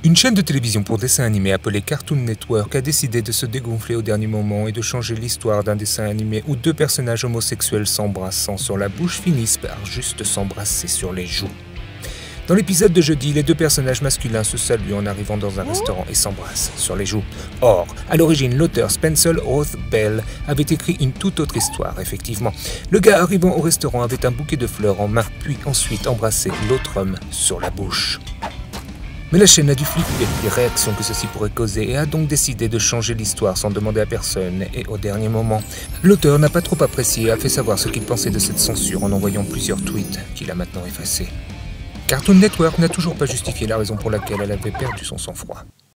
Une chaîne de télévision pour dessins animés appelée Cartoon Network a décidé de se dégonfler au dernier moment et de changer l'histoire d'un dessin animé où deux personnages homosexuels s'embrassant sur la bouche finissent par juste s'embrasser sur les joues. Dans l'épisode de jeudi, les deux personnages masculins se saluent en arrivant dans un restaurant et s'embrassent sur les joues. Or, à l'origine, l'auteur Spencer Roth Bell avait écrit une toute autre histoire, effectivement. Le gars arrivant au restaurant avait un bouquet de fleurs en main, puis ensuite embrassé l'autre homme sur la bouche. Mais la chaîne a dû flipper les réactions que ceci pourrait causer et a donc décidé de changer l'histoire sans demander à personne et au dernier moment. L'auteur n'a pas trop apprécié et a fait savoir ce qu'il pensait de cette censure en envoyant plusieurs tweets qu'il a maintenant effacés. Cartoon Network n'a toujours pas justifié la raison pour laquelle elle avait perdu son sang-froid.